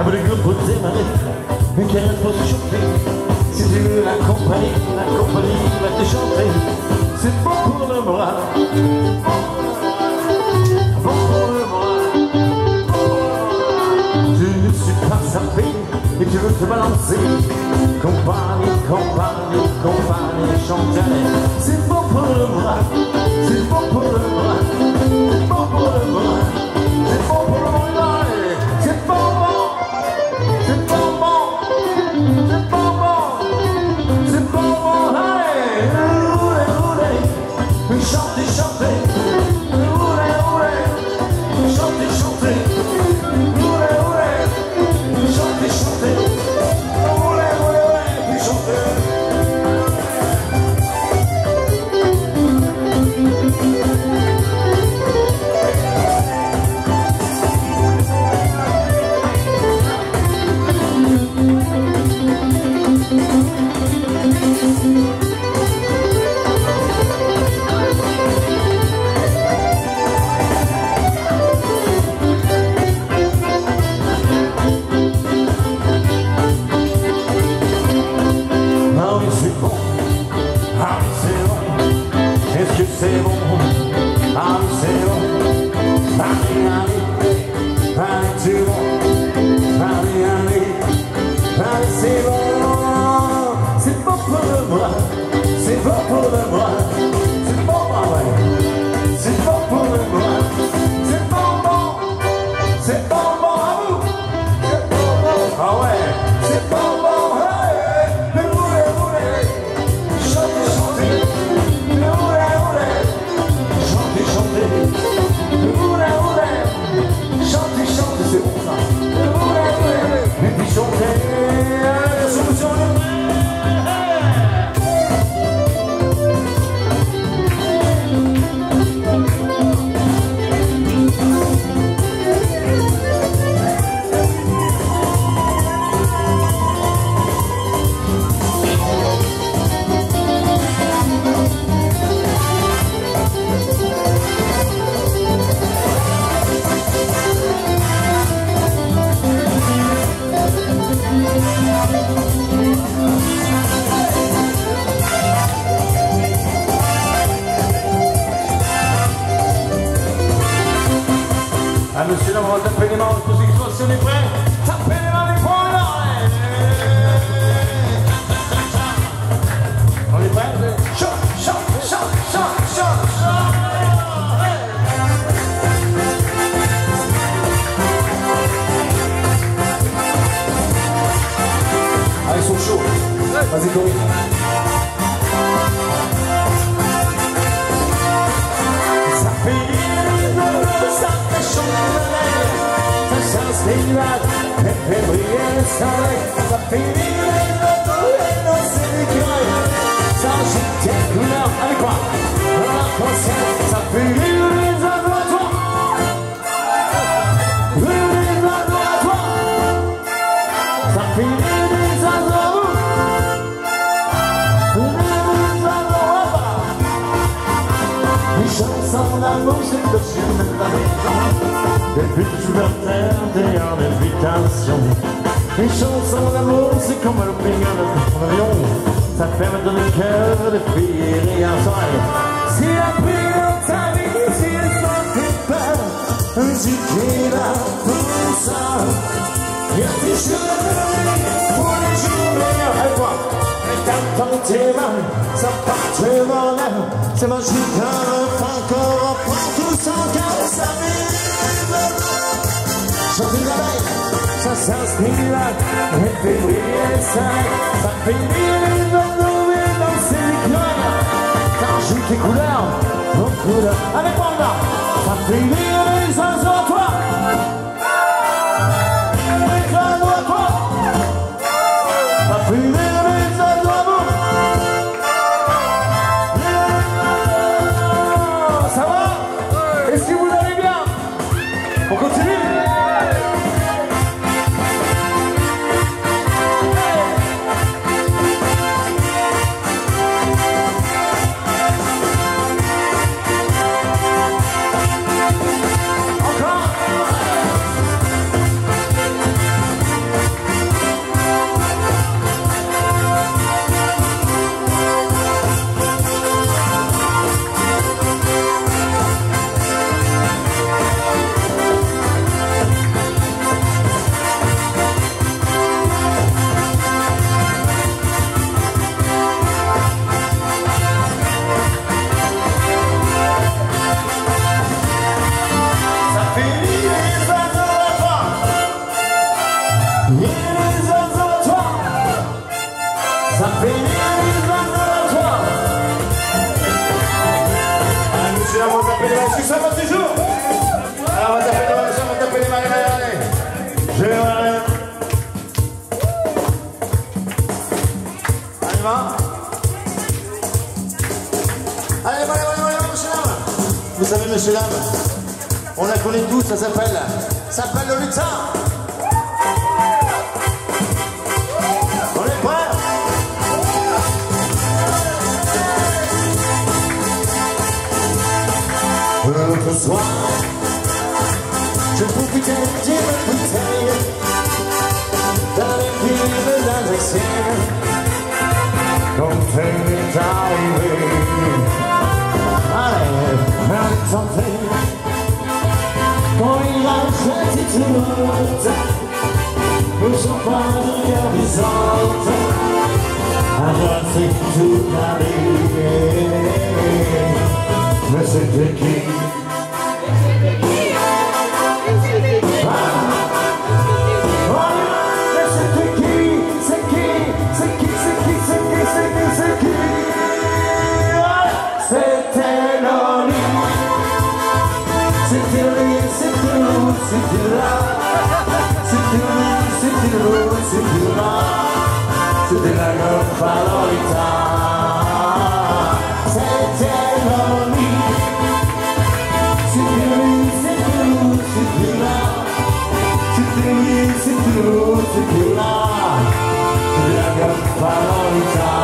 avec le groupe pour démarrer, une carrière pour se chauffer. Si tu veux la compagnie va te chanter. C'est bon pour le moral, bon pour le moral. Tu ne suis pas sapé et tu veux te balancer. Compagnie, chanter. C'est bon pour le moral, c'est bon pour le moral, c'est bon pour le moral, c'est bon pour le moral, c'est bon, c'est bon, c'est bon, c'est bon, allez, roulez, chantez, chantez, roulez, chantez, chantez, roulez, chantez, chantez, roulez, puis chantez. C'est bon, ah oui c'est bon, allez, c'est bon, allez, c'est bon, c'est bon pour le bras, c'est bon pour le bras, c'est bon, ouais, c'est bon pour le bras, c'est bon, c'est bon, à vous, c'est bon, ah ouais, c'est bon, hey, roulez, chantez, chantez. Chantez, chantez, c'est bon ça. Et puis chantez, la solution est ah, monsieur, là, on va taper les mains, tous ceux qui sont sur les prêts, tapez les mains, les poings là. On est prêts? Chant. Ah, ils sont chauds. Vas-y, Corinne. Ça fait briller le soleil, ça finit les autos et nos écureuils. Ça agite tes couleurs, avec quoi? Dans la conscience, ça finit les oiseaux à toi. Les oiseaux à toi. Ça finit les oiseaux à vous. Les oiseaux à bas. Les chansons d'amour, c'est le chemin de la maison. Depuis que tu vas terre, t'es en invitation. Les chansons d'amour, c'est comme le pignon de ton avion. Ça permet de donner le cœur de filles et garçons. Si la pluie dans ta vie, si elle s'en fait peur, si tu es là pour ça, y'a des cheveux pour les jours meilleurs. Et toi, et dans tes mains, ça part de bonheur. C'est magique, enfin encore, prend tout son cœur, ça vive. Chantez la veille, ça s'inspire là, et fait briller le soleil, ça fait briller les oiseaux et danser les cœurs. T'ajoutes tes couleurs, aux couleurs, avec moi là, ça fait briller les oiseaux à toi. Les oiseaux à toi, ça fait briller les oiseaux à vous. Ça va? Est-ce que vous allez bien? On continue? Il y a des oiseaux à toi, ça fait des oiseaux à toi. Allez, monsieur, là, on va taper les mains, est-ce que ça va toujours? Alors, on va taper les mains, on va taper les mains, allez. Je vais aller. Allez, va. Allez, monsieur Lame. Vous savez, monsieur Lame, on la connaît tous, ça s'appelle le lutin. On est prêts? L'autre soir, je profitais d'une bouteille dans les villes d'Alsacienne. Comme fait arrivé, allez, tenter. Quand il a jeté tout le temps, le champagne gardisante, à danser toute la nuit. Mais c'était qui? C'était la grande Palorita. C'était l'ennui. C'était lui, c'était nous, c'était là. C'était lui, c'était nous, c'était là. C'était la grande Palorita.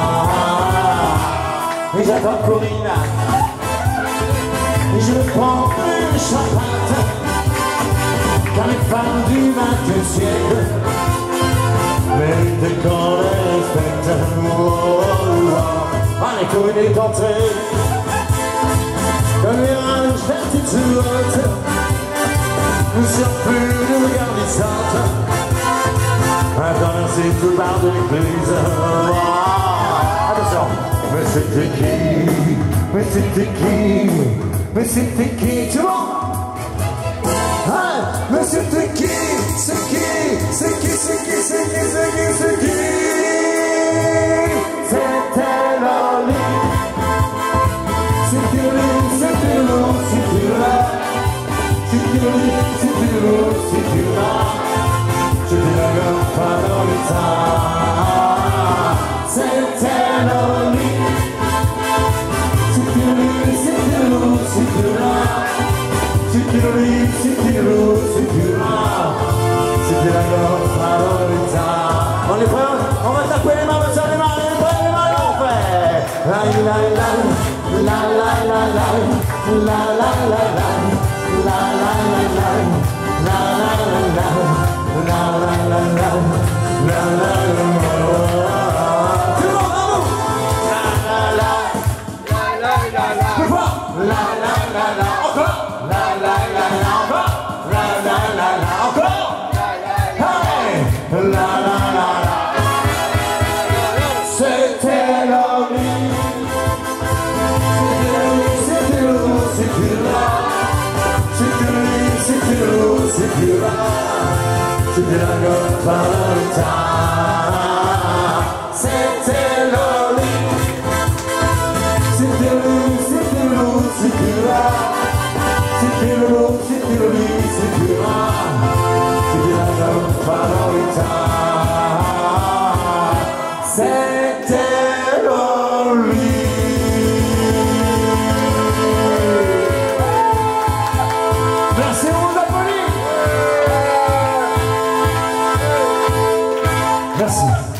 Et j'attends Corinna. Et je me prends une chapate. Car les femmes du XXe siècle méritent qu'on les respecte. Allez, Corinne est entrée dans le virage vertige. Nous sommes plus de regardissantes. Attends, c'est tout le bar de l'église. Attention. Mais c'était qui? Mais c'était qui? Mais c'était qui? Tout le monde? Mais c'était qui? C'est qui? C'est qui? C'est qui? C'est qui? C'est qui? C'est qui? C'était l'ennui. C'était lui, c'était l'eau, c'était là. C'était lui, c'était l'eau, c'était là. C'était la grande Palorita. C'était l'ennui. C'était lui, c'était l'eau, c'était là. C'était lui, c'était l'eau, c'était là. C'était la grande Palorita. On est prêts? On va taper les mains, on va faire les mains, les mains, on fait. La la la la la la la la la la la la la c'était l'ennui. C'était l'eau, c'était là. C'était lui, c'était l'eau, c'était là. C'était la grande Palorita. C'était l'ennui. C'était lui, c'était l'eau, c'était là. C'était l'eau, c'était lui, c'était là. C'était la grande Palorita. C'était l'ennui. Merci, on applaudit. Merci.